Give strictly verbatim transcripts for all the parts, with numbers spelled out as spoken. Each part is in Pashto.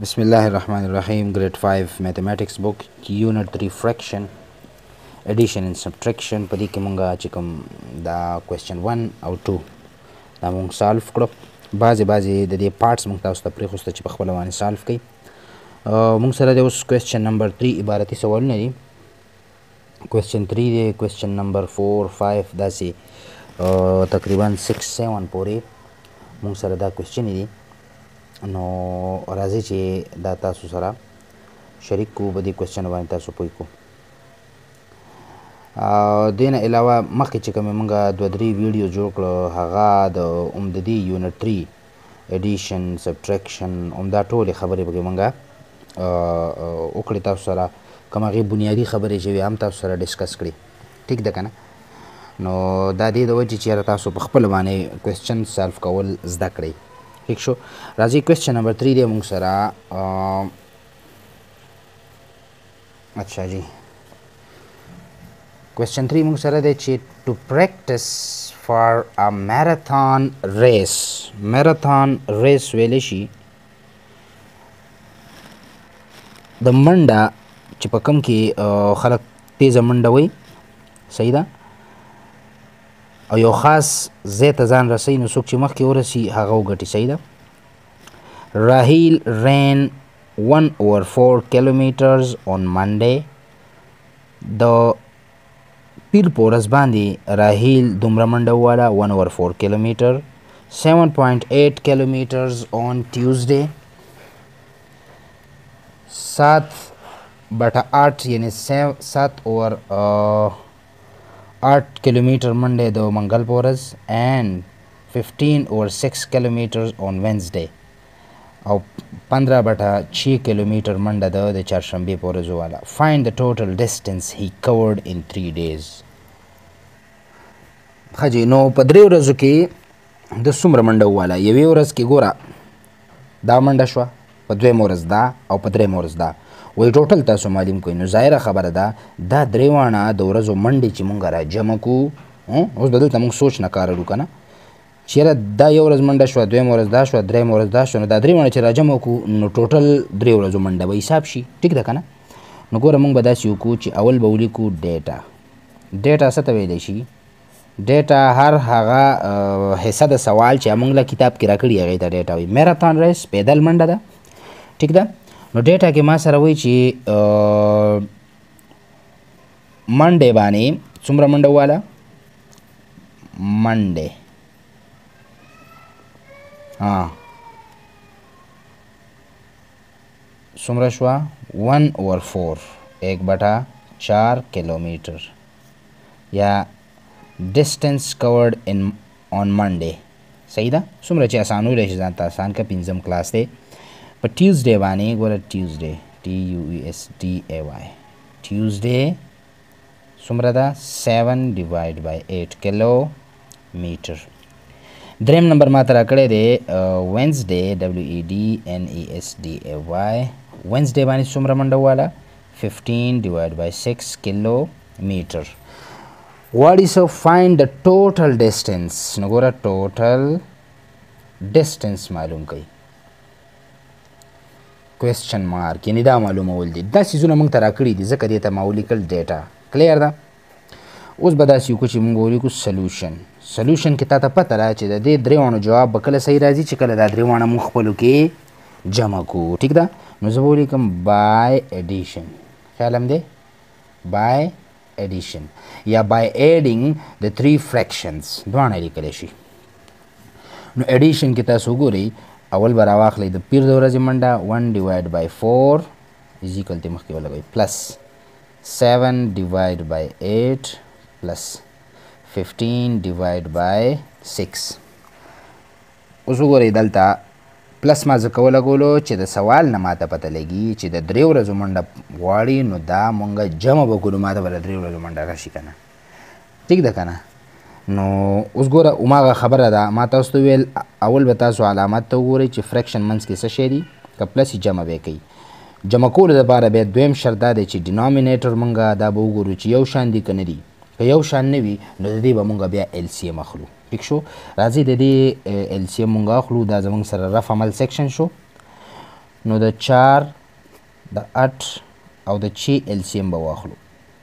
Bismillah ar-Rahman ar-Rahim, grade five mathematics book, unit three fraction, addition and subtraction. Padi ke munga chikam da question one or two da mung solve kro bazi bazi the parts mung taus ta pre khosta chi pakhwala wani solve kai mung sara de us question number three ibarati sawal ne question three de question number four five da si takriban six seven pore mung sara da question ni no راځي چې دا تاسو سره شریک کو بدی کوېسچن باندې تاسو پوي کو دین علاوه مخکې چې کوم موږ دوه درې ویډیو جوړ کړو هغه د عمددي یونټ تhree ایډیشن سبټریکشن عمدا ټولې خبرې به موږ وکړې تاسو سره کوم هغې بنیادي خبرې چې وي هم تاسو سره ډسکس کړي ټیک ده که نه نو دا دې د وجې چې یاره تاسو په خپل باندې کوېسچن سالف کول زده کړئ ٹھیک شو راځي کوېسچن نمبر three دی موږ سره اچھا جی کوېسچن three موږ سره دی چې to practice for a marathon race marathon race ویلی شي د منډه چې په کوم کې خلک تیزه منډه وایي صحیح ده او یو خاص ځای ته ځان رسوي نو څوک چې مخکې ورسي هغه وګټي صحیح ده راهیل ran one over four kilometers on Monday د پیر په ورځ باندې راهیل دومره منډه وواله one over four kilometer seven point eight kilometers on Tuesday سات بټه آټ یعنی سات اوور आठ kilometre मंडे दो मंगल पोरस and fifteen over six kilometers on Wednesday और पंद्रह बटा छः kilometre मंडे दो दे चारशंबे पोरस वाला find the total distance he covered in three days خجی نو پدری ورځو کې د څومره منډه والا یوې ورځ کې ګوره دا منډه شوه په دویمه ورځ دا او په دریمه ورځ دا وای ټوټل تاسو معلوم کوئ نو ظاهره خبره ده دا درې واړه د ورځو منډې چې مونږ را جمع کوو اوس به دلته مونږ سوچ نه کار اړو که نه چې یاره دا یو ورځ منډه شوه دویمه ورځ دا شوه درېیمه ورځ دا شوه نو دا درې واړه چې را جمع کړو نو ټوټل درې ورځو منډه به حساب شي ټیک ده که نه نو ګوره مونږ به داسې وکړو چې اول به ولیکو ډیټا ډیټا څه ته ویلی شي ډیټا هر هغه حصه د سوال چې مونږ له کتاب کې راکړي هغې ته ډیټا وایي میراتھن ریس پیدل منډه ده ټیک ده نو ډیټا کې ما سره وایي چې منډې باندې څومره منډه واله منډې ها څومره شوه ون اوور فور ایک بټه چار کیلومیټر یا ډسټنس کورډ ان آن منډې صحیح ده څومره چې اسان ویلی شي ځان ته اسان که پنځم کلاس دی په ټیوزډے باندې ګوره ټیوزډے ټي یو ای ایس ټي ای وای ټیوزډے څومره ده سیون ډیوایډ بای ایټ کیلو میټر دریم نمبر ما ته راکړی دی وینزډے ډبلیو ای ډي این ای ایس ډي ای وای وینزډے باندې څومره منډه واله ففټین ډیوایډ بای سکس کیلو میټر غواړي څه فایند د ټوټل ډسټنس نو ګوره ټوټل ډسټنس معلوم کوي کوېسچن مارک یعنی دا معلومول دي دا څیزونه موږ ته راکړي دي ځکه دې ته ما ولیکل ډیټا کلیر ده اوس به داسې وکړو چې موږ ولیکو سلوشن سلوشن کې تا ته پته ده چې د دې درې واړو جواب به کله صحیح راځي چې کله دا درې واړه موږ خپلو کې جمع کړو ټیک ده نو زه به ولیکم بای ایډیشن خیال هم دی بای ایډیشن یا بای ایډینګ د تھری فریکشنز دواړه لیکلی شي نو ایډیشن کې تاسو وګورئ اول به راواخلئ د پیر د ورځې منډه ون ډیوایډ بای فور از ایکول ته مخکې ولګوئ پلس سیون ډیوایډ بای ایټ پلس ففټین ډیوایډ بای سکس اوس وګورئ دلته پلس ما ځکه ولګولو چې د سوال نه ماته پته لګي چې د درې ورځو منډه غواړي نو دا مونږ جمع به کړو ماته به د درې ورځو منډه راشي که نه ټیک ده که نه نو اوس ګوره هماغه خبره ده ما تاسو ته ویل اول به تاسو علامت ته وګورئ چې فریکشن منځ کې څه شی دي که پلس یې جمع به یې کوي جمع کولو دپاره بیا دویم شرط دا دی چې ډینامینیټر مونږ دا به وګورو چې یو شان دي که نه دي که یو شان نه وي نو د دې به مونږ بیا ایل سی ایم اخلو ٹھیک شو راځي د دې ایل سی ایم مونږ اخلو دا زمونږ سره رف عمل سیکشن شو نو د چار د اټ او د چھ السیم به واخلو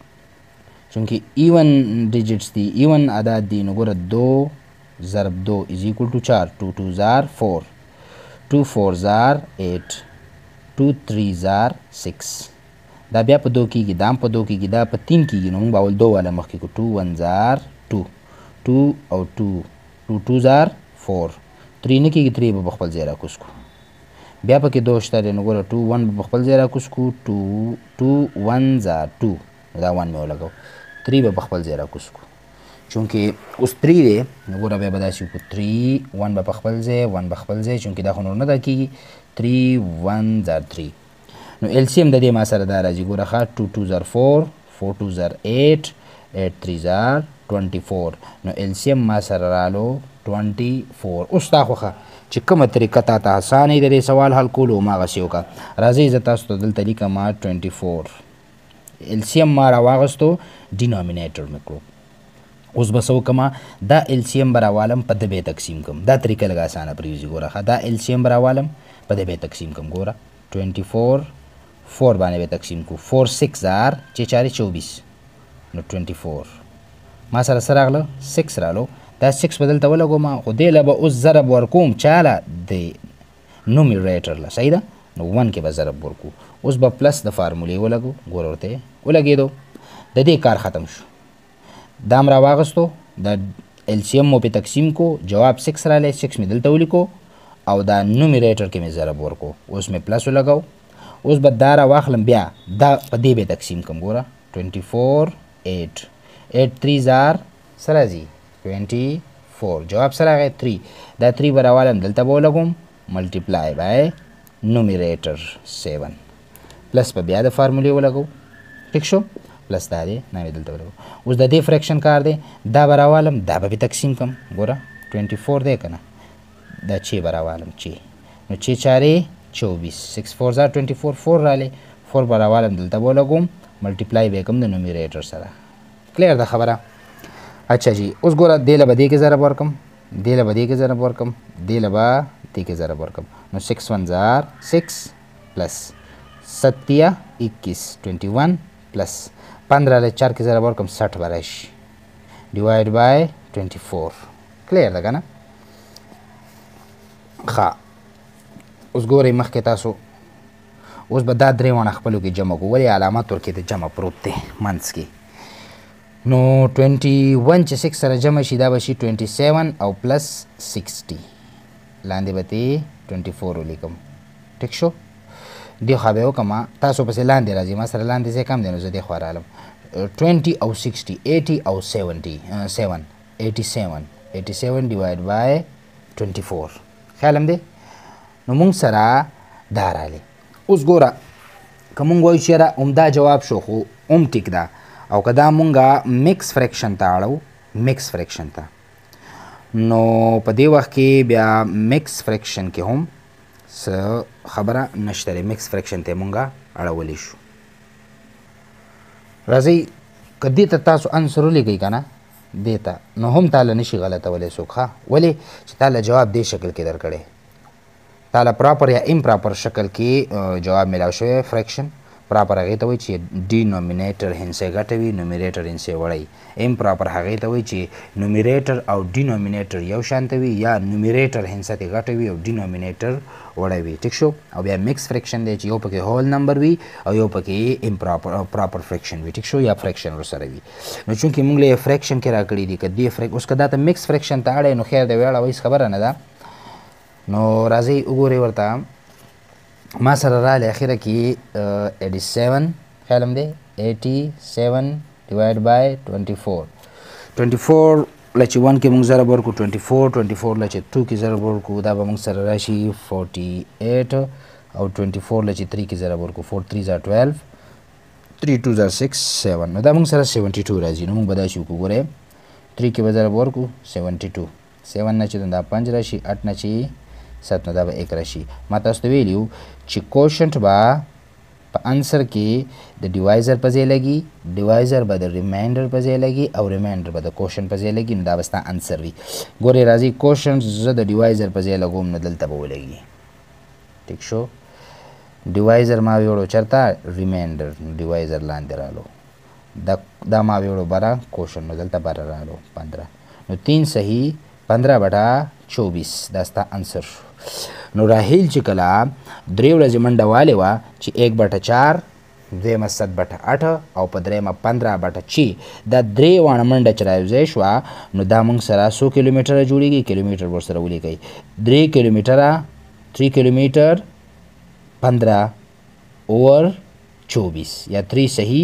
چونکه ایون ډیجټس دي ایون اعداد دي نو ګوره دو ضرب دو از اکول ټو چار ټو ټو زار فور ټو فور زار ایٹ ټو تھری زار سکس دا بیا په دو کېږي دا هم په دو کېږي دا په تین کېږي نو موږ به اول دو والا مخکې کړو ټو ون زار ټو ټو او ټو ټو ټو زار فور تھری نه کېږي تھری به په خپل ځای راکوز کړو بیا پکې دو شته دی نو ګوره ټو ون به په خپل ځای راکوز کړو ټو ټو ون زار ټو دا ون مې ولګو تھری به په خپل ځای راکوز کړو چونکې اوس تھری دی نو ګوره بیا به داسې وکړو تھری ون به په خپل ځای ون به خپل ځای چونکې دا خو نور نه دا کېږي تھری ون زار تھری نو السیم د دې ما سره دا راځي ګوره ښه ټو ټو زار فور فور ټو زار ایٹ ایٹ تھری زار ټوینټي فور نو السیم ما سره رالو ټوینټي فور اوس تا خوښه چې کومه طریقه تا ته اسانه د دې سوال حل کولو هماغسې وکړه راځئ زه تاسو ته دلته لیکم ټوینټي فور السیم ما راواغستو ډینامینیټر مې کړو اوس به څه وکړم دا السیم به راوالم په د بې تقسیم کړم دا طریقه لږه اسانه پرېږدي ګوره ښه دا السیم به راوالم په د بې تقسیم کړم ګوره ټوینټي فور فور باندې به تقسیم کو فور سکس زار چې چارې چوبیس نو ټوینټي فور ما سره څه راغله سکس رالو دا سکس به دلته ولګوم خو دې له به اوس ضرب ورکوم چاله د نومیریټر له صحیح ده نو ون کې به ضرب ورکو اوس به پلس د فارمولې ولګو ګوره ورته ولګېدو د دې کار ختم شو دا م راواغستو د السیم مو پې تقسیم کو جواب سکس رالی سکس مې دلته ولیکو او دا نومیریټر کې مې ضرب ورکو اوس مې پلس ولګو اوس به دا راواخلم بیا دا په دې به تقسیم کړم ګوره ټوینټي فور ایٹ ایٹ تھری زار څه راځي ټوینټي فور جواب څه راغی تھری دا تھری به راوالم دلته به ولګوم ملټیپلای بای نومیریټر سیون پلس به بیا د فارمولې ولګو ټیک شو پلس دا دی نه مې دلته ولګو اوس د دې فریکشن کار دی دا به راوالم دا به تقسیم کړم ګوره ټوینټي فور دی که نه دا چې به راوالم چې نو چې چارې چوبیس سکس فور زار ټوینټي فور فور رالی فور به راوالم دلته به ولګوم ملټیپلای به یې کړم د نومیریټر سره کلیر ده خبره اچھا جی اوس ګوره دې له به دې کې ضرب ورکړم دې له به دې کې ضرب ورکړم دې له به دې کې ضرب ورکړم نو سکس ون زار سکس پلس ستیا اکیس ټوینټي ون پلس پندرہ له چار کې ضرب ورکړم سټ به راشي ډیوایډ بای ټوینټي فور کلیر ده که نه ښه اوس ګورئ مخکې تاسو اوس به دا درې واړه خپلو کې جمع کړو ولې علامت ورکې د جمع پروت دی منځ کې نو ټوینټي ون چې سکس سره جمع شي دا به شي ټوینټي سیون او پلس سکسټي لاندې به ترې ټوینټي فور ولیکم ټیک شو دې خوا به یې وکړم تاسو پسې لاندې راځي ما سره لاندې ځای کم دی نو زه دې خوا رالم ټوینټي او سکسټي ایټي او سیونټي سیون ایټي سیون ایټي سیون ډیوایډ بای ټوینټي فور خیال هم دی نو مونږ سره دا رالی اوس ګوره که مونږ وایو چې یاره همدا جواب شو خو هم ټیک ده او که دا مونږه میکس فریکشن ته اړو میکس فریکشن ته نو په دې وخت کې بیا میکس فریکشن کې هم څه خبره نشته دی میکس فریکشن ته مونږه اړولی شو راځئ که دې ته تاسو انسر ولیکئ که نه دې ته نو هم تاله نشي غلطولی څوک ښه ولې چې تاله جواب دې شکل کې درکړی تاله پراپر یا امپراپر شکل کې جواب میلاو شوی فریکشن پراپر هغې ته وایي چې ډینومینیټر هندسې ګټه وي نومیریټر هندسې وړی امپراپر هغې ته وایي چې نومیریټر او ډینومینیټر یو شانته وي یا نومیریټر هندسه ترې غټه وي او ډینومینیټر وړی وي ټیک شو او بیا میکس فریکشن دی چې یو پکې هول نمبر وي او یو پکې امپراپر پراپر فریکشن وي ټیک شو یا فریکشن ورسره وي نو چونکې موږ له فریکشن کې راکړي دي که دې فریک اوس که دا ته میکس فریکشن ته اړی نو خیر دی ویاړه وایي خبره نه ده نو راځئ وګورئ ورته ما سره رالی اخره کې ایټي سیون خیال هم دی ایټي سیون ډیوایډ بای ټوینټي فور ټوینټي فور له چې ون کې مونږ ضرب ورکړو ټوینټي فور ټوینټي فور له چې ټو کې ضرب ورکړو دا به مونږ سره راشي فورټي ایټ او ټوینټي فور له چې تھری کې ضرب ورکړو فور تھری زار ټویلو تھری ټو زار سکس سیون نو دا مونږ سره سیونټي ټو راځي نو مونږ به داسې وکړو ګورئ تھری کې به ضرب ورکړو سیونټي ټو سیون نه چې دا پنج راشي اټ نه چې ست نو دا به ایک راشي ما تاسو ته ویلیو چې کوشنټ به په انسر کې د ډیوایزر په ځای لګي ډیوایزر به د ریمایندر په ځای لګي او ریمایندر به د کوشنټ په ځای لګي نو دا به ستا انسر وي ګورې راځي کوشنټ زه د ډیوایزر په ځای لګوم نو دلته به ولګي ټیک شو divisor ما ویوړو چرته ریمایندر divisor لاندې رالو دا دا ما ویوړو برا کوشن نو دلته برا رالو पंद्रह نو तीन صحیح पंद्रह بټا चौबीस دا ستا انسر نو راهیل چې کلا درې ورځې منډه والې وه چې एक بټا चार دویمه ست بټا आठ او په درېیمه पंद्रह بټا چې دا درې وانه منډه چې رایوځای شوه نو دا موږ سره څو کیلومتره جوړېږي کیلومتر ورسره ولیکئ درې کیلومتره थ्री کیلومتر पंद्रह ओवर चौबीस या थ्री सही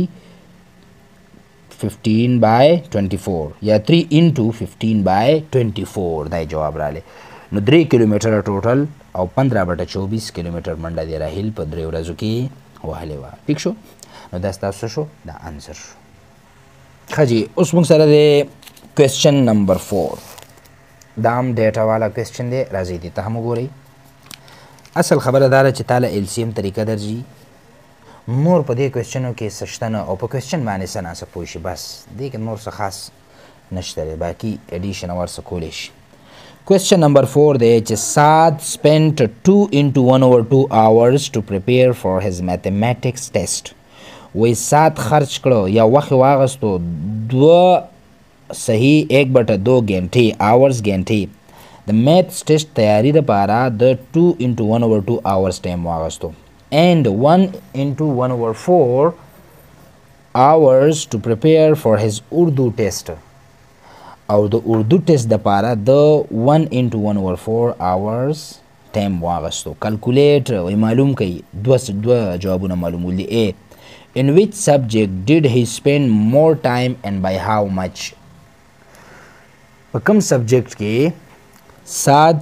फिफ्टीन बाय ट्वेंटी फोर या three into fifteen by twenty four दाई जवाब राले नो द्रे किलोमीटर टोटल और पंद्रह बटा चौबीस किलोमीटर मंडा दे रहा हिल पर द्रे वराजु की वाले वा ठीक शो नो दस्ता शो द आंसर खजी उस मुंग सर दे क्वेश्चन नंबर फोर दाम डेटा वाला क्वेश्चन दे राजी दी तहम गोरी असल खबरदार چې تعالی एलसीएम طریقه درځي نور په دې کوېسچنو کې سشتنه او په کوېسچن باندې سنا څه پوه شي بس دې کې نور څه خاص نشته دی باقي ایډیشن اور څه کولی شي کوېسچن نمبر four دی چې سعد spent two into one over two hours to prepare for his mathematics test وی سعد خرچ کړو یا وخت واغستو دو صحیح एक بټه دو घंटे hours घंटे د میتھس ټیسټ تیاری لپاره د two into one over two hours ټایم واغستو and one into one over four hours to prepare for his اردو ټیسټ او د اردو ټیسټ لپاره د one into one over four hours ټایم واغستو کلکولیټ وی معلوم کړئ دوه دوه جوابونه معلومول دي a in which subject did he spend more time and by how much په کوم سبجیکټ کې سعد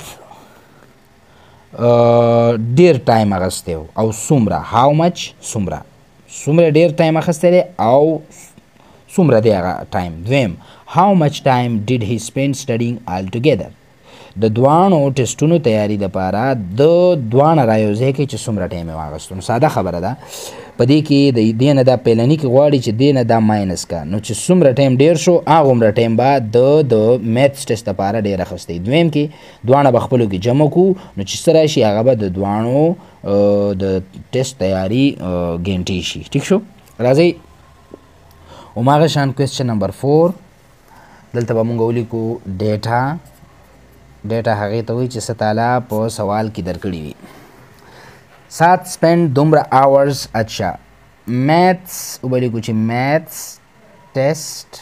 ډیر ټایم اغستی او څومره هاو مچ څومره څومره ډیر ټایم اخیستی دی او څومره دی هغه ټایم دویم هاو مچ ټایم ډیډ هی سپینډ سټډینګ آل ټوګیدر د دواړو ټیسټونو تیاری لپاره د دواړه رایوځای کې چې څومره ټایم یې واغستو نو ساده خبره ده په دې کې د دې نه دا پیلني کې غواړي چې دې نه دا ماینس کا نو چې څومره ټایم ډیر شو هغومره ټایم به د د میتھس ټیسټ لپاره ډیر اخیستی دویم کې دواړه به خپلو کې جمع کړو نو چې څه راشي هغه به د دواړو د ټیسټ تیاری ګنټې شي ټیک شو راځئ هماغه شان کوېسچن نمبر فور دلته به مونږ ولیکو ډیټا ډیټا هغې ته وایي چې څه تاله په سوال کې درکړي وي سات سپینډ دومره آورز اچھا میتھس ولیکو چې میتھس ټیسټ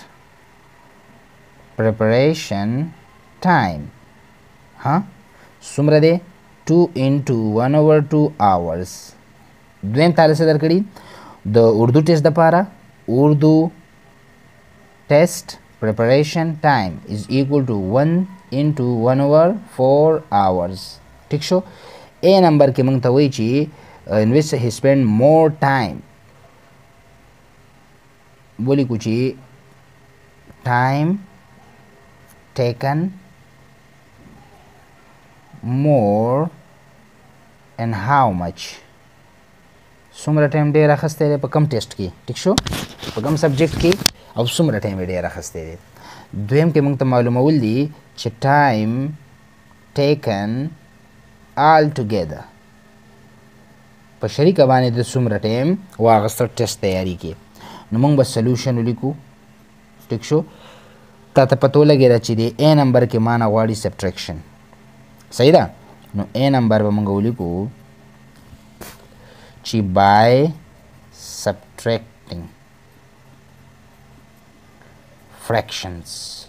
پریپریشن ټایم ها څومره دی two into one over two hours دویم تاله څه درکړي د اردو ټیسټ دپاره اردو ټیسټ preparation time is equal to one into one over four hours ٹھیک شو a نمبر کې موږ ته وایي چې in which he spend more time ولیکو چې time taken more and how much څومره ټایم ډېر اخیستی دی په کم ټیسټ کې ټیک شو په کم سبجیکټ کې او څومره ټایم یې ډېر اخیستی دی دویم کې موږ ته معلومول دي چې ټایم ټیکن آل ټوګیدر په شریکه باندې د څومره ټایم واغسته ټیسټ تیاري کې نو موږ به سلوشن ولیکو ټیک شو تا ته پته ولګېده چې د ا نمبر کې ما نه غواړي سبټریکشن صحیح ده نو ا نمبر به موږ ولیکو چې by subtracting fractions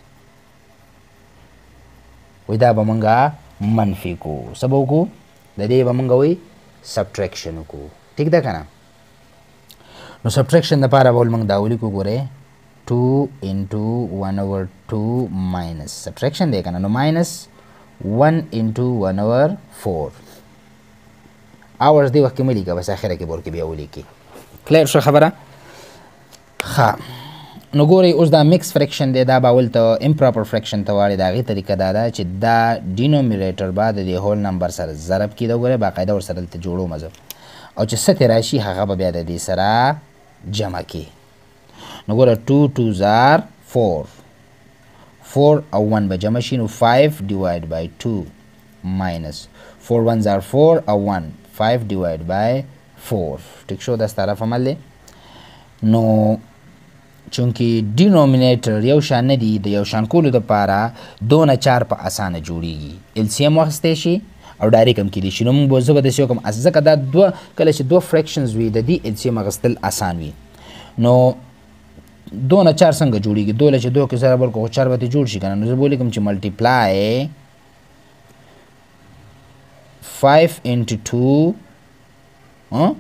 وی دا به مونږه منفي کو څه به وکړو د دې به مونږه وی سبټریکشن وکړو ټیک ده که نه نو سبټریکشن دپاره به ول مونږ دا ولیکو ګورئ two into one over two minus subtraction دی که نه نو minus one into one over four hours دی وخت کې مه لیکه بس اخره کې بور کې بیا ولیکي کلیر شو خبره ښه نو ګورئ اوس دا مکس فریکشن دی دا به اول ته امپراپر فریکشن ته واړې د هغې طریقه دا ده چې دا ډینومیریټر به د دې هول نمبر سره ضرب کېده ګورئ باقاعده ورسره دلته جوړوم زه او چې څه ترې راشي هغه به بیا د دې سره جمع کړي نو ګوره two twos are four four او one به جمع شي نو five divided by two minus four ones are four او one five divided by four. ټیک شو دا طرف عمل دی. نو چونکې ډینومینیټر یو شان نه دي، د یو شان کولو دپاره دو نه چار په اسانه جوړیږي. السیم واخیستی شي او ډایرکټ هم کیدای شي. نو موږ به زه به داسې وکړم ځکه دا دوه کله چې دوه فرکشنز وي د دې السیم اخیستل اسان وي. نو دو نه چار څنګه جوړیږي؟ دو له چې دو کې ضرب ورکړو خو چار به ترې جوړ شي که نه. نو زه به ولیکم چې ملټیپلای five into two huh?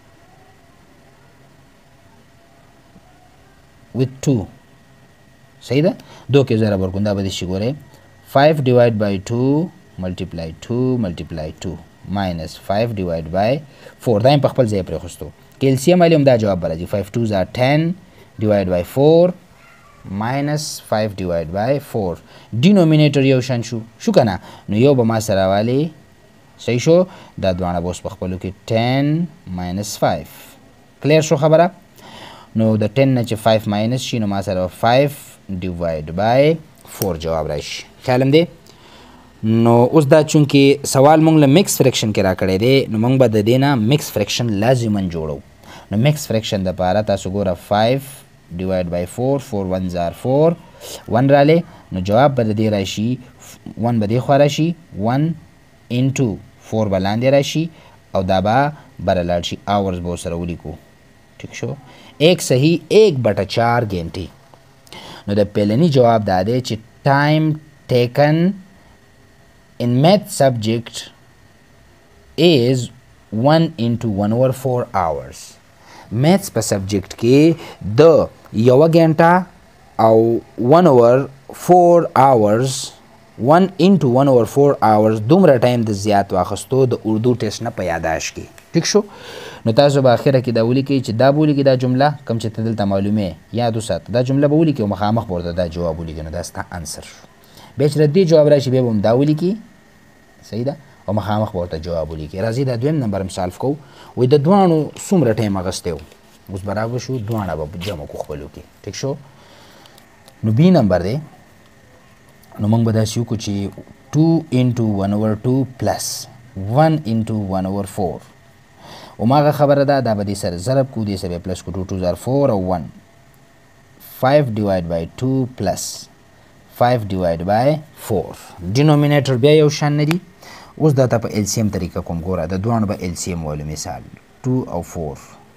with two. صحیح ده؟ دو کې ضرب ورکړو دا به دې شي ګورئ five divided by two multiply two multiply two minus five divided by four. دا هم په خپل ځای پرېښوستو. که السیم ویلې هم دا جواب به راځي. five twos are ten divided by four minus five divided by four. denominator یو شان شو شو که نه؟ نو یو به ما سره والی صحیح شو. دا دواړه به اوس په خپلو کې ten minus five. کلیر شو خبره؟ نو د ten نه چې five minus شي نو ما سره five divided by four جواب راشي. خیال هم دی؟ نو اوس دا چونکې سوال مونږ له مکس فرکشن کې راکړی دی نو مونږ به د دې نه مکس فرکشن لازما جوړو. نو مکس فرکشن دپاره تاسو ګوره five divided by four four ones are four one رالی نو جواب به د دې راشي one به دې خوا راشي one into four به لاندې راشي او دا به بره لاړ شي. hours به ورسره ولیکو. ٹھیک شو؟ ایک صحیح ایک بټه چار ګنټې. نو د پیلنی جواب دا دی چې time taken in math subject is one into one over four hours. maths په سبجیکټ کې د یوه ګنټه او one over four hours one into one over four hours دومره ټایم د زیات واخستو د اردو ټیسټ نه په یاداشت کې. ټیک شو؟ نو تاسو به اخره کې دا ولیکئ چې دا به ولیکئ دا جمله کوم چې ته دلته معلومې یاد وساته دا جمله به ولیکئ او مخامخ به ورته دا جواب ولیکئ. نو دا ستا انسر شو. بیا چې د دې جواب راشي بیا به هم دا ولیکئ. صحیح ده؟ او مخامخ به ورته جواب ولیکئ. راځئ دا دویم نمبر هم سالف کوو. وایي د دواړو څومره ټایم اخیستی و؟ اوس برابر شو دواړه به جمع کو خپلو کې. ټیک شو؟ نو بی نمبر دی. نو موږ به داسې وکړو چې two into one over two plus one into one over four. هماغه خبره ده دا به دې سره ضرب کړو دې سره بیا پلس کړو. two twos are four او one. five divided by two plus five divided by four. denominator بیا یو شان نه دي. اوس دا ته په السیم طریقه کوم ګوره د دواړو به السیم ولو. مثال two او four.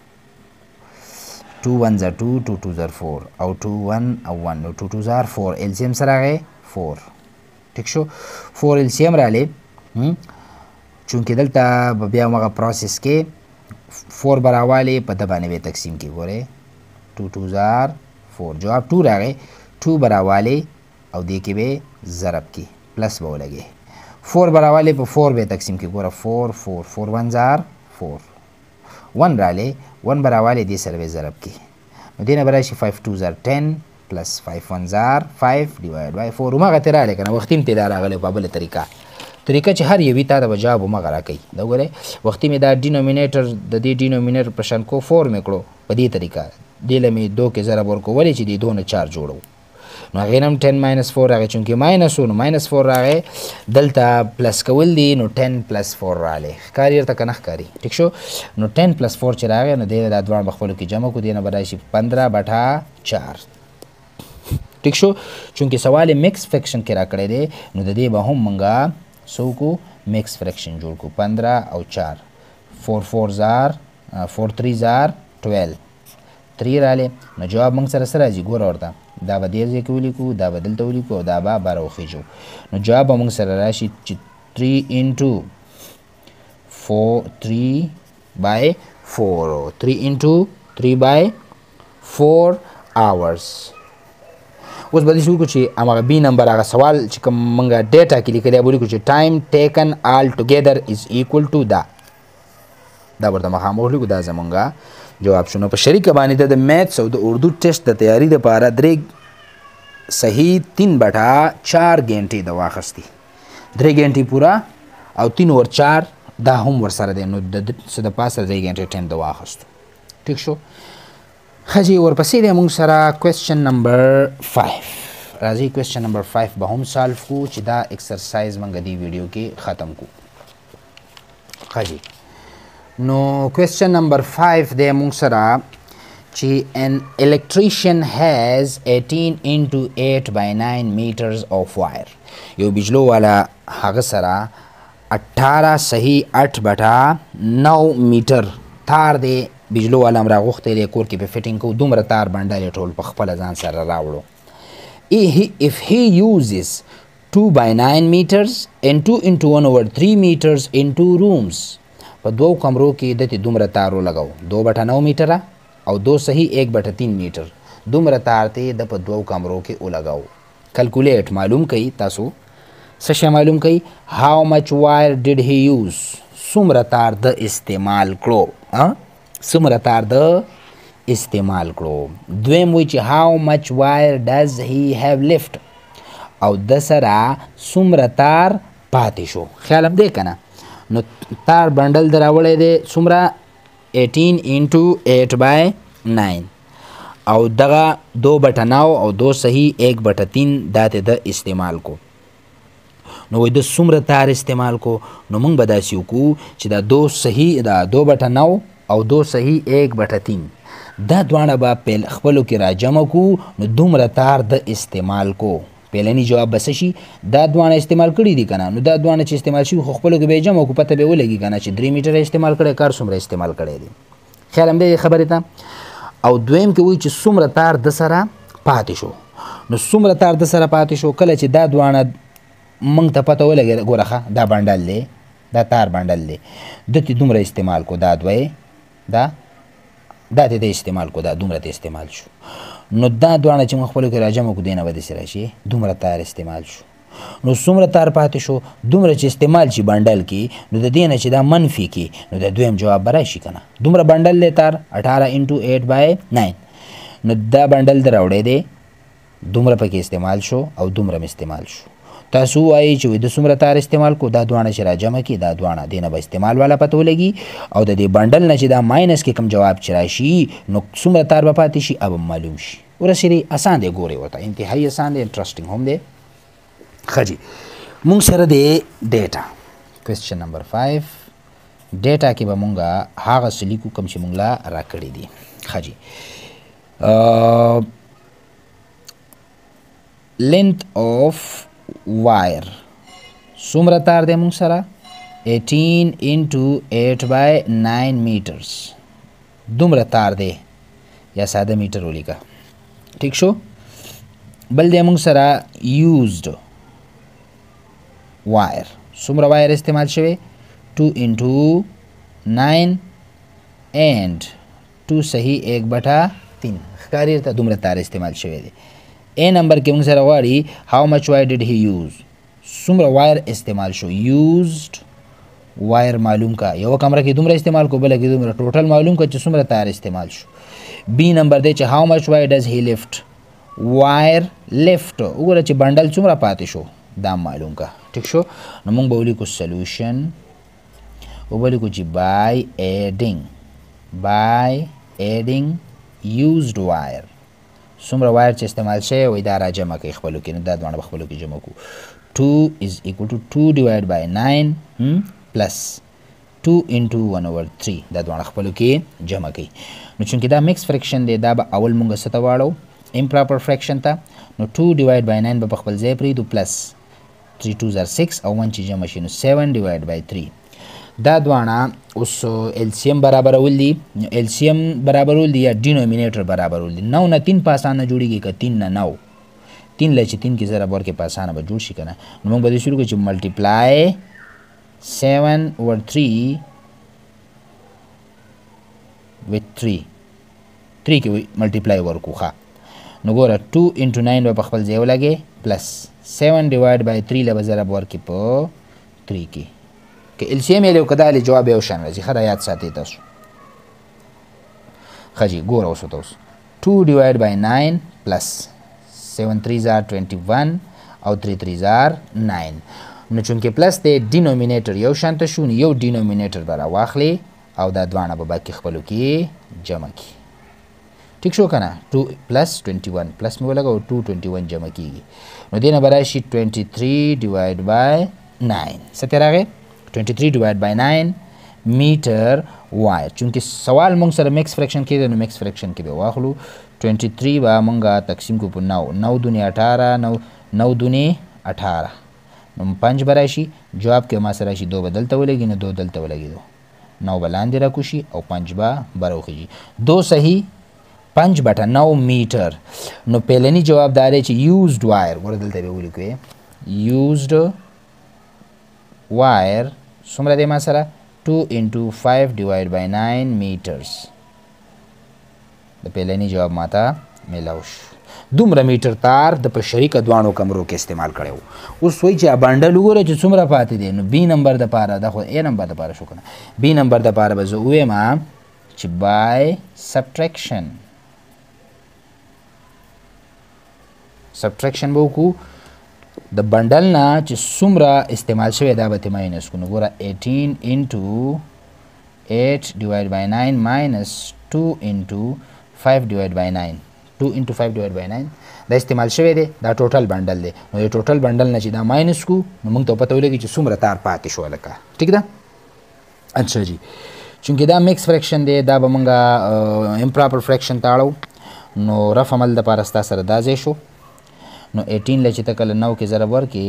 two ones are two two twos are four او two one او one نو two twos are four. السیم سره راغی four. ٹھیک شو؟ four السیم رالی چونکې دلته به بیا همغه پروسس کې four به راوالی په ده باندې به تقسیم کې ګورئ two twos are four. جواب two راغی. two به راوالی او دې کې به ضرب کې پلس به ولګي. four به راوالی په four به تقسیم کې ګوره four four four ones are four. one رالی one به راوالی دې سره به ضرب کې نو دې نه به راشي five twos are ten plus five ones are five divided by four. هماغه ترې راغلی که نه وختي مې ترې دا راغلی په بله طریقه طریقه چې هر یوي تا ته به جواب هماغه راکوي. دا وګورئ وختي مې دا ډینومینیټر د دې ډینومینیټر په شان کو فور مې کړو په دې طریقه دې له مې دو کې ضرب ورکړو ولې چې دې دو نه چار جوړو. نو هغې نه هم ten minus four راغی چونکې ماینس و نو ماینس four راغی. دلته پلس کول دي نو ten plus four راغلی. ښکاري درته که نه ښکاري؟ ټیک شو؟ نو ten plus four چې راغی نو دې دا دواړه به خپلو کې جمع کړو. دې نه به راشي پندره بټه چار. ٹھیک شو؟ چونکې سوال مکس فرکشن کې راکړی دی نو د دې به هم مونږه څه وکړو مکس فرکشن جوړ کړو. پندره او چار. four fours are four threes are twelve. three رالی نو جواب مونږ سره څه راځي ګوره ورته دا به دې ځای کې ولیکو دا به دلته ولیکو او دا به بره وخیژو. نو جواب به مونږ سره راشي چې three into four three by four. three into three by four hours. اوس به داسې وکړو چې هماغه بي نمبر هغه سوال چې کوم مونږ ډیټا کې لیکلی به ولیکو چې ټایم ټیکن آل ټوګیدر از ایکول ټو دا دا ورته مخامخ ولیکو. دا زمونږ جواب شو. نو په شریکه باندې د میتھس او د اردو ټیسټ د تیاری دپاره درې صحیح تین بټه چار ګنټې د واخیستې. درې ګنټې پوره او تین ور چار دا هم ورسره دی نو د څه د پاسه درې ګنټې ټایم د واخیستو. ټیک شو؟ ښه جي ورپسې دی موږ سره کوېسچن نمبر فایف. راځئ کوېسچن نمبر فایف به هم سالف کړو چې دا ایکسرسایز موږ دې ویډیو کې ختم کړو. ښه جي نو question number five دی مونږ سره چې an electrician has eighteen into eight by nine meters of wire. یو بجلو والا هغه سره اٹھارہ صحیح اٹھ بٹا نو میټر تار دی بجلو والا هم راغوښتی دی کور کې په فټینګ کوو دومره تار بنډل یې ټول په خپله ځان سره راوړو. If he uses two by nine meters and two into one over three meters in two rooms په دوو کمرو کې دته دومره تار ولګو دو بټه نو میټره او دو صحیح ایک بټه تین میټر دومره تار ته د په دوو کمرو کې ولګاو. کلکولیټ معلوم کړئ تاسو څه شی معلوم کړئ how much wire did he use څومره تار د استعمال کړو څومره تار د استعمال کړو. دویم وایي چې how much wire does he have left او د سره څومره تار پاتې شو. خیال هم دی که نه نو تار بنډل در راوړی دی څومره eighteen into eight by nine او دغه دو بټه نو او دو صحیح ایک بټه تین دا ته د استعمال کو. نو وایي د څومره تار استعمال کو نو موږ به داسې وکړو چې دا دو صحیح دا دو بټه نو او دو صحیح ایک بټه تین دا دواړه به په خپلو کې راجمع کړو نو دومره تار د استعمال کو. پیلنی جواب بس شي دا دوانه استعمال کړي دي کنه نو دا دوانه چې استعمال شي خو خپلو کې به جمع کو پته به ولګي کنه چې درې میټر استعمال کړي کار څومره استعمال کړي دي. خیال هم دی خبرې ته. او دویم کې وایي چې څومره تار د سره پاتې شو نو څومره تار د سره پاتې شو کله چې دا دوانه موږ ته پته ولګي ګوره ښه دا بنډل دی دا تار بنډل دی دته دومره استعمال کو دا دوی دا دا ته استعمال کو دا دومره ته استعمال شو نو دا دوانه چې موږ خپلو کې راجمع کړو دینه به داسې راشي دومره تار استعمال شو نو څومره تار پاتې شو دومره چې استعمال شي بنډل کې نو د دې نه چې دا منفي کې نو د دویم جواب به راشي که نه دومره بنډل دی تار اټھارہ انټو ایٹ بای ناین نو دا بنډل در راوړی دی دومره پکې استعمال شو او دومره م استعمال شو. تاسو وایي چې د څومره تار استعمال کو دا دوانه چې راجمع کړي دا دوانه دې نه به استعمال والا پته ولګي او د دې بنډل نه چې دا ماینس کې کوم جواب چې راشي نو څومره تار به پاتې شي اب معلوم شي. ورسېدی اسان دی ګورئ ورته انتهایي اسان دی انټرسټینګ هم دی. ښه جي مونږ سره دی ډیټا کوېسچن نمبر فایو ډیټا کې به مونږ هغه څه لیکو کوم چې مونږ لا راکړي دي. ښه جي length of wire څومره تار دی مونږ سره eighteen into eight by nine meters دومره تار دی یا ساده میټر ولیکه ٹھیک شو. بل دی مونږ سره used wire څومره وایر استعمال شوی two into nine and two صحیح ایک بټه تین ښکاري ته دومره تار استعمال شوی دی. اے نمبر کې موږ سره غواړي how much wire did he use څومره وایر استعمال شو used وایر معلوم کا یو کمره کې دومره استعمال کو بل کې دومره ټوټل معلوم کا چې څومره تار استعمال شو. بی نمبر دی چې how much wire does he lift وایر left وګوره چې بنډل څومره پاتې شو دا معلوم کا ٹھیک شو. نو موږ به ولیکو سلوشن ولیکو چې by adding by adding used wire څومره وایر چې استعمال شوی وایي دا راجمع کوي خپلو کې نو دا دواړه به خپلو کې جمع کړو. two is equal to two divided by nine hmm, plus two into one over three دا دواړه خپلو کې جمع کوي. نو چونکې دا مکس فریکشن دی دا به اول مونږ څه ته واړو امپراپر فریکشن ته نو two divided by nine به په خپل ځای پرېږدو پلس three twos are six او one چې جمع شي نو seven divided by three دا دواړه اوس السیم برابرول دي السیم برابرول دي یا ډینومینیټر برابرول دي. نو نه تین په اسانه جوړیږي که تین نه نو تین له چې تین کې ضرب ورکړې په اسانه به جوړ شي که نه نو موږ به دې شروع کړو چې ملټیپلای seven over three with three three کې ملټیپلای ورکو ښه نو ګوره two into nine به په خپل ځای ولګې پلس seven divided by three له به ضرب ورکړي په three کې که السیم یې لیو که دا جواب یو شان راځي ښه دا یاد ساتئ تاسو. ښه جي ګوره اوس ورته اوس two divided by nine plus seven threes are twenty-one او three threes are nine نو چونکې پلس دی ډینومینیټر یو شانته شو نو یو ډینومینیټر به راواخلې او دا دواړه به باقي خپلو کې جمع کړي ٹھیک شو که نه two plus twenty-one پلس مې ولګو two twenty-one جمع کېږي نو دې نه به راشي twenty-three divided by nine څه ترې راغی twenty-three divided by nine meter وایر چونکه سوال مونږ سره مکس فریکشن کې دی نو مکس فریکشن کې به واخلو twenty three به مونږه تقسیم کو په نو نو دونی اठारह نو نو دونی अठारह نو پنج به راشي جواب کې ما سره راشي دو به دلته ولګي نو دو دلته ولګي دو نو به لاندې راکوشي او پنج به بروخیږي دو صحیح پنج بټه نو میټر نو پهلنی جواب دا دی چې یوزډ وایر ګوره دلته به ولیکو یوزډ وایر څومره دی ما سره two into five divided by nine meters د پهلنی جواب ماته ملاو شو دومره میټر تار د په شریکه دوانو کمرو کې استعمال کړو اوس وایي چې بانډل وګوره چې څومره پاتې دی نو بی نمبر د پاره دا خو ا نمبر د پاره شو کنه بی نمبر د پاره به زه ووایم چې بای سبټریکشن سبټریکشن به وکړو د بندل نه چې څومره استعمال شوی دا به ماینس کو نو ګوره eighteen into eight divided by nine minus two into five divided by nine two into five divided by nine دا استعمال شوی دی دا ټوټل بندل دی نو د ټوټل بندل نه چې دا ماینس کو نو موږ ته پته ولګي چې څومره تار پاتې شو لکه ټیک ده اچھا جی چونکه دا مکس فریکشن دی دا به موږ امپراپر فریکشن تاړو نو رف عمل د پاره ستا سره دا ځای شو نو eighteen له چې ته کله نو کې ضرب ورکې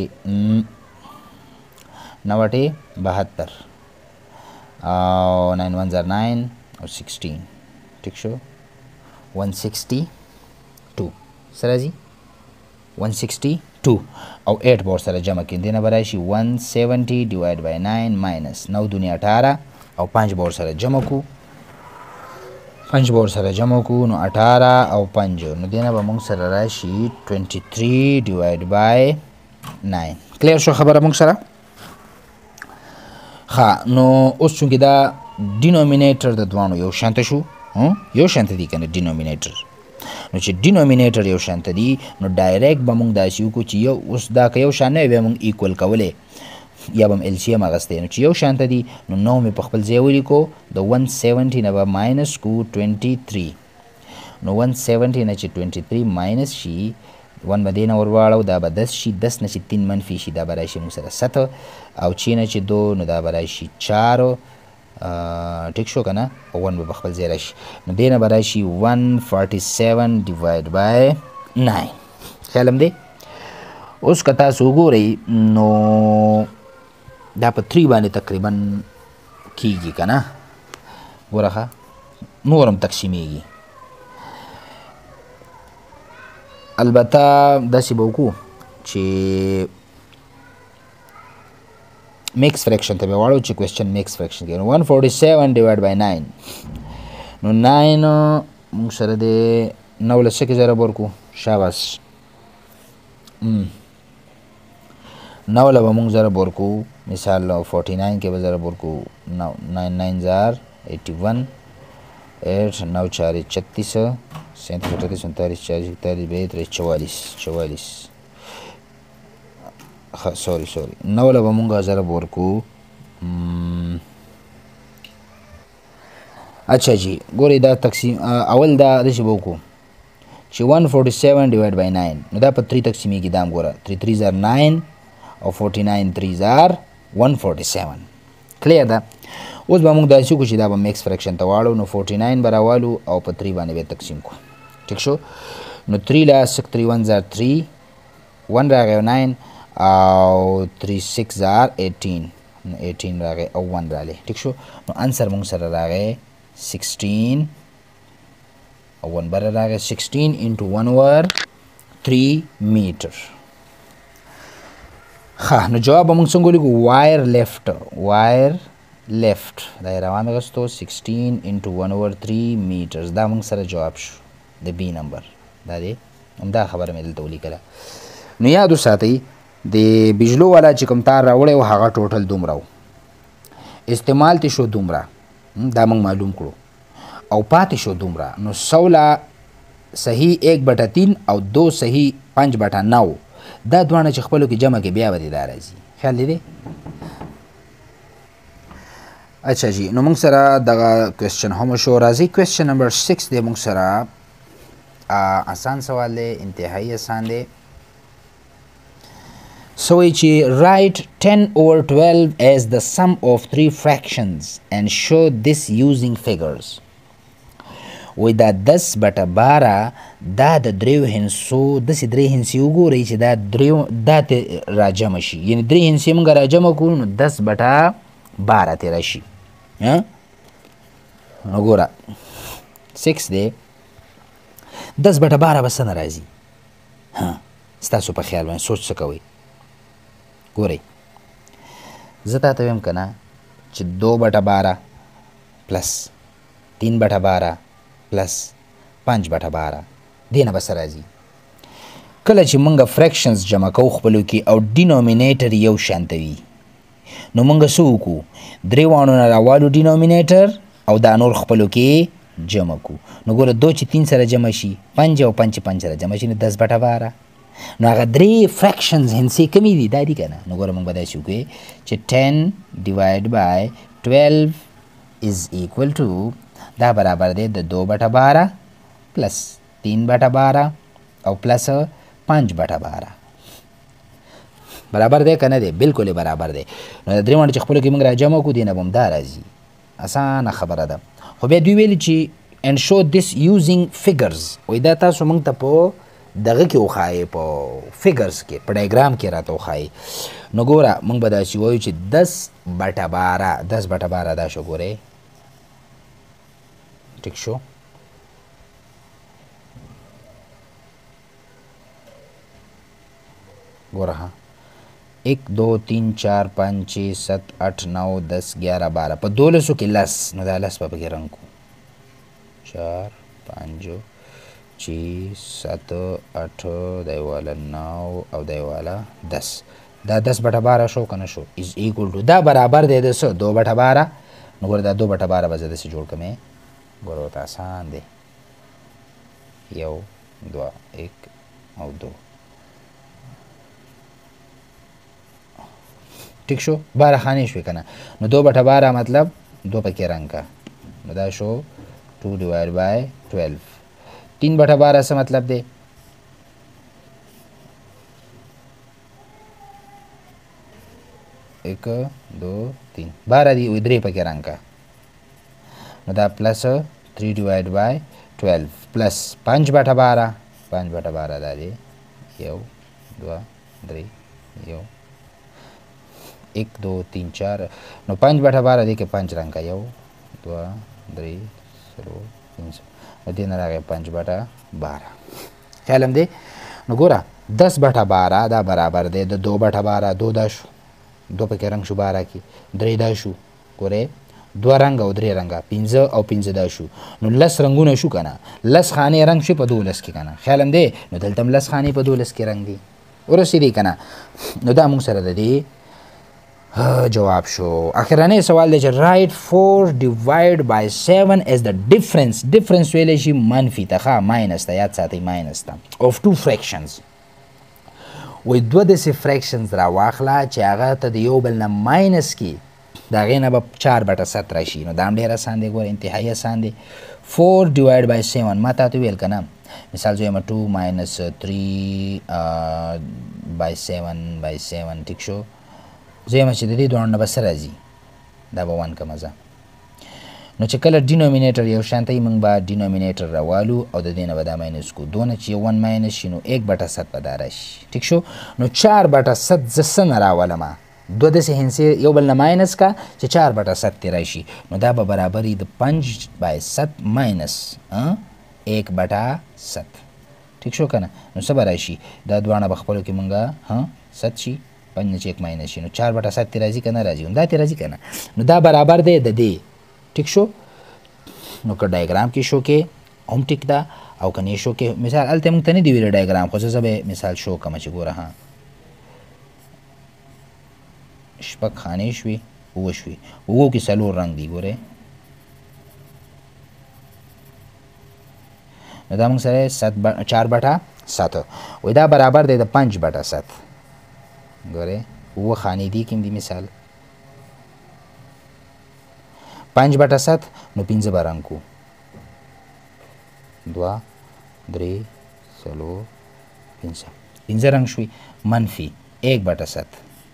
نو اټې بهتر او nine ones are nine او sixteen ټیک شو one sixty-two سره راځي one sixty-two او eight به ورسره جمع کړي دې نه به راشي one seventy divided by nine minus نو دونی اठारह او پنج به ورسره جمع کړو پنج به ورسره جمع کړو نو اठारह او پنج نو دې نه به موږ سره راشي twenty three divided by nine کلیر شو خبره موږ سره ښه نو اوس چونکې دا ډینومینیټر د دوانو یو شانته شو یو شانته دي که نه ډینومینیټر نو چې ډینومینیټر یو شانته دي نو ډایرکټ به موږ داسې وکړو چې یو اوس دا که یو شان نه وي بیا موږ ایکول کولی یا به م ایل سی ام اخیستی نو چې یو شانته دي نو نو مې په خپل ځای ولیکو د one seventy نه به ماینس کو twenty three نو one seventy نه چې twenty three ماینس شي ون به دې نه ور واړو دا به دس شي دس نه چې تین منفي شي دا به راشي موږ سره ست او چې نه چې دو نو دا به راشي چار ټیک شو که نه او ون به په خپل ځای راشي نو دې نه به راشي one forty-seven divided by nine خیال هم دی اوس که تاسو وګورئ نو دا په تھری باندې تقریبا کیږي که نه ګوره ښه نور هم تقسیمیږي البته داسې به وکړو چې مکس فریکشن ته به واړو چې کوېسچن مکس فریکشن کې نو one forty-seven divided by nine نو nine موږ سره د نو له څه کې ضرب ورکړو شاباس نو له به موږ ضرب ورکړو مثال forty nine کې به ضرب ورکړو نو nine nines are eighty-one eight نو چارې छत्तीस सैंतीस अड़तीस उनतालीस चालीस इकतालीस बयालीस चवालीस चवालीस हाँ सॉरी सॉरी नौ له به موږ ضرب ورکړو اچھا جی ګورئ دا تقسیم اول دا داسې به وکړو چې one forty-seven divided by nine نو دا په three تقسیمیږي دا هم ګوره three threes are nine او forty-nine threes are one forty-seven کلیر ده اوس به موږ داسې وکړو چې دا به مکس فریکشن ته واړو نو forty-nine به راوالو او په three باندې به تقسیم کړو ټیک شو نو three له six three ones are three one راغی او nine او three six are eighteen نو eighteen راغی او one راغلی ټیک شو نو انسر موږ سره راغی sixteen او one بره راغی sixteen into one over three meter ښه نو جواب به موږ څنګه ولیکو وایر لیفټ وایر لیفټ دا یې روان غستو sixteen into one over three meters دا موږ سره جواب شو د بی نمبر دا دی همدا خبره مې دلته ولیکله نو یاد وساتئ د بجلو والا چې کوم تار راوړی و هغه ټوټل دومره و استعمال تی شو دومره دا موږ معلوم کړو او پاتې شو دومره نو سوله صحیح ایک بټه تین او دو صحیح پنج بټه نو دا دواړه چې خپلو کې جمع کې بیا به دې دا راځي خیال دی اچھا جی نو موږ سره دغه کوېسچن هم شو راځي کوېسچن نمبر سکس دی موږ سره آسان سوال دی انتهایی آسان دی So چې write ten over twelve as the sum of three fractions and show this using figures. وای دا دس بټه باره دا د دریو هندسو داسې درې هندسې وګورئ چې دا دریو دا ترې راجمع شي، یعنې درې هندسې موږ راجمع کړو نو دس بټه باره ترې راشي. نو ګوره سکس دی، دس بټه باره به څه نه راځي؟ ستاسو په خیال باندې سوچ څه کوئ؟ ګورئ زه تا ته ویم که نه چې دو بټه باره پلس تین بټه باره پلس پنج بټه باره دې نه به څه راځي؟ کله چې موږ فریکشنز جمع کوو خپلو کې او ډینومینیټر یو شانته وي نو موږ څه وکړو؟ درې واړو نه راوالو ډینومینیټر او دا نور خپلو کې جمع کړو. نو ګوره دو چې تین سره جمع شي پنج او پنج چې پنج سره جمع شي نو دس بټه باره. نو هغه درې فریکشنز هندسې کمې دي دا دي که نه؟ نو ګوره موږ به داسې وکړو چې ټین ډیوایډ بای ټویلو از ایکول ټو دا برابر دی د دو بټه باره پلس تین بټه باره او پلس پنج بټه باره. برابر دی که نه دی؟ بلکل برابر دی. نو د درې واړو چې خپلو کې موږ راجمع کړو دې نه به هم دا راځي. اسانه خبره ده. خو بیا دوی ویلي چې and show this using figures. وایي دا تاسو موږ ته په دغه کې وښایئ، په فیګرز کې په ډایګرام کې راته وښایئ. نو ګوره موږ به داسې وایو چې دس بټه باره دس بټه باره دا شو ګورئ ټیک شو. ګوره ها ایک دو تین چار پانچ چھ ست آٹھ نو دس گیارہ بارہ په دولسو کې لس، نو دا لس به پکې رنګ کړو. چار پنځه چې سات آټ دی والا نو او دی والا دس. دا دس بټه باره شو که نه شو؟ از ایکول ټو دا برابر دی د څه؟ دو بټه باره. نو ګوره دا دو بټه باره به زه داسې جوړ کړم. ګوره ورته آسان دی، یو دوه ایک او دو. ٹھیک شو؟ باره خانې شوې که نه؟ نو دو بټه باره مطلب دو پکې رنګ که. نو دا شو ټو ډیوایډ بای ټویلو. تین بټه باره څه مطلب دی؟ ایک دو تین باره دی، وی درې پکې رنګ که. نو دا پلس تھری ډیوایډ بای ټویلو پلس پنج بټه باره. پنج بټه باره دا دی یو دوه درې یو ایک دو تین چار. نو پنج بټه باره دی کې پنج رنګ که، یو دوه درې څلور پنځه. نو دې نه راغی پنج بټه باره. خیال هم دی؟ نو ګوره دس بټه باره دا برابر دی د دو بټه باره. دو دا شو، دو پکې رنګ شو باره کې. درې دا شو، ګورئ دوه رنګ او درې رنګه، پنځه او پنځه دا شو. نو لس رنګونه شو که نه؟ لس خانې رنګ شوې په دولس کې که نه؟ خیال هم دی؟ نو دلته هم لس خانې په دولس کې رنګ دي. ورسېدی که نه؟ نو دا موږ سره د دې جواب شو. اخرنی سوال دی چې write four divide by seven as the difference. difference ویلی شي منفي ته، ښه ماینس ته، یاد ساتئ ماینس ته، of two fractions. وایي دوه داسې fractions راواخله چې هغه ته د یو بل نه ماینس کړي، د هغې نه به چار بټه ست راشي. نو دا هم ډېر اسان دی، ګوره انتهایي اسان دی. four divide by seven ما تا ته ویل که نه؟ مثال زه وایم two minus three by seven by seven. ټیک شو؟ زه یم چې د دې دواړو نه به څه راځي؟ دا به ون کمه زه. نو چې کله ډینومینیټر یو شانته وي موږ به ډینومینیټر راوالو او د دې نه به دا ماینس کړو. دو نه چې یو ون ماینس شي نو ایک بټه ست به دا راشي. ټیک شو؟ نو چار بټه ست زه څه نه راولمه؟ دو داسې هندسې یو بل نه ماینس کا چې چار بټه ست ترې راشي. نو دا به برابر وي د پنج بای ست ماینس ایک بټه ست. ټیک شو که نه؟ نو څه به راشي؟ دا دواړه به خپلو کې موږ ست شي، پنج نه چې ایک ماینس شي نو چار بټه ست ترې راځي که نه راځي؟ همدا ترې راځي که نه؟ نو دا برابر دی د دې. ټیک شو؟ نو که ډایګرام کې شو کې هم ټیک ده او که نه شو کې، مثال هلته موږ ته نه دي ویلي ډایګرام، خو زه به مثال شو کړم چې ګوره ها شپږ خانې شوې، اووه شوې، اووه کې څلور رنګ دي ګورئ. نو دا موږ سره ست چار بټه سات وایي دا برابر دی د پنج بټه ست. ګورئ اووه خانې دي کوم دي مثال پنج بټه ست، نو پنځه به رنګ کړو، دوه درې څلور پنځه، پنځه رنګ شوي منفي एक बटा सात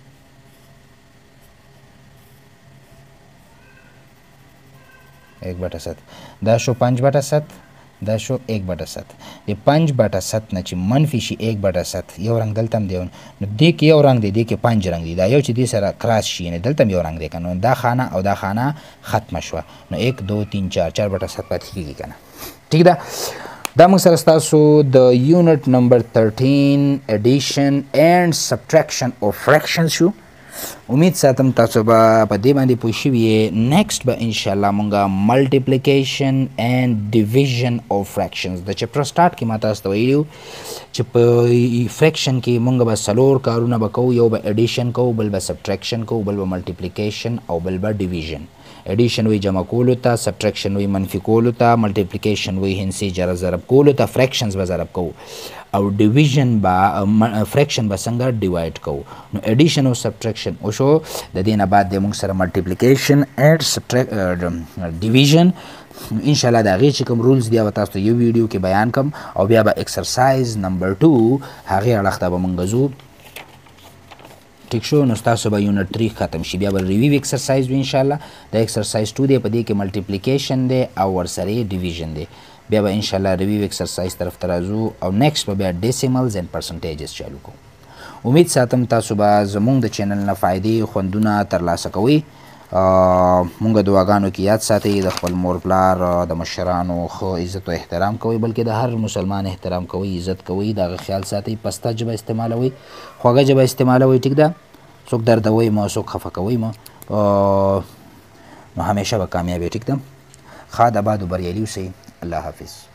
एक बटा सात دا شو पाँच बटा सात دا شو एक बटा सात د पाँच बटा सात نه چې منفي شي एक बटा सात یو رنګ دلته هم دی نو دې کې یو رنګ دی دې کې پنځ رنګ دی دا یو چې دې سره کراس شي یعنې دلته هم یو رنګ دی که نو دا خانه او دا خانه ختمه شوه نو एक دو तीन चार चार बटा सात پاتې کېږي که نه ټیک ده دا موږ سره ستاسو د یونټ نمبر thirteen addition and subtraction of fractions شو امید ساتم تاسو به په دې باندې پوه شوي یې نیکسټ به انشاءالله مونږه ملټیپلیکیشن اینډ ډیویژن آف فریکشنز د چپټر سټارټ کې ما تاسو ته ویلي وو چې په فریکشن کې مونږ به څلور کارونه به کوو یو به ایډیشن کوو بل به سبټریکشن کوو بل به ملټیپلیکیشن او بل به ډیویژن ایډیشن وی جمع کولو ته سبټریکشن وی منفي کولو ته ملټیپلیکیشن وی هنسي جره ضرب کولو ته فریکشنز به ضرب کوو او ډیویژن به فریکشن به څنګه ډیوایډ کوو نو ایډیشن او سبټریکشن وشو د دې نه بعد د موږ سره ملټیپلیکیشن اینډ ډیویژن انشاءالله د هغې چې کوم رولز دي هغه تاسو ته یو ویډیو کې بیان کړم او بیا به ایکسرسایز نمبر ټو هغې اړخ ته به موږ ځو ٹھیک شو نو ستاسو به یونټ تھری ختم شي بیا به ریویو ایکسرسایز وي انشاءالله د ایکسرسایز ټو دی په دې کې ملټیپلیکیشن دی او ورسره یې ډیویژن دی بیا به انشاءالله ریویو ایکسرسایز طرف ته راځو او نیکسټ به بیا ډیسیملز اینډ پرسنټیجز چالو کوو امید ساتم تاسو به زموږ د چینل نه فایدې خوندونه ترلاسه کوئ مونږ دعاګانو کې یاد ساتئ د خپل مور پلار د مشرانو ښه عزت او احترام کوئ بلکې د هر مسلمان احترام کوئ عزت کوئ د هغه خیال ساتئ پسته ژبه استعمالوئ خوږه ژبه استعمالوئ ټیک ده څوک دردوئ مه څوک خفه کوئ مه نو همیشه به کامیابی ټیک ده ښاد آباد و بریالي اوسئ الله حافظ